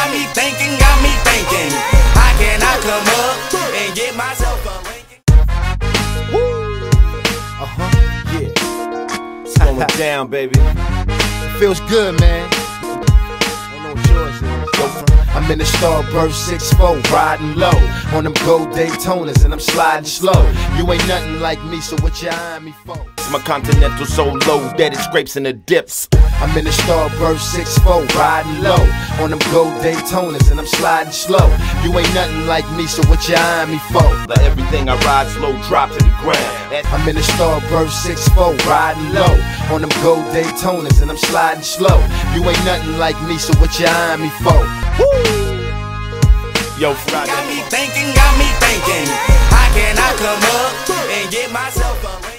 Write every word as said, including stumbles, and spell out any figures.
got me thinking, got me thinking. How can I come up and get myself a Lincoln? Uh-huh, yeah. It's going down, baby. Feels good, man. Ain't no choice. I'm in the Starburst six four, riding low on them gold Daytonas, and I'm sliding slow. You ain't nothing like me, so what you eyeing me for? My Continental so low that it scrapes in the dips. I'm in the Starburst six four, riding low on them gold Daytonas, and I'm sliding slow. You ain't nothing like me, so what you eyeing me for? Like everything I ride slow drop to the ground. That's I'm in the Starburst six four, riding low on them gold Daytonas, and I'm sliding slow. You ain't nothing like me, so what you eyeing me for? Woo! Yo, Friday. Got me thinking, got me thinking. How can I come up and get myself a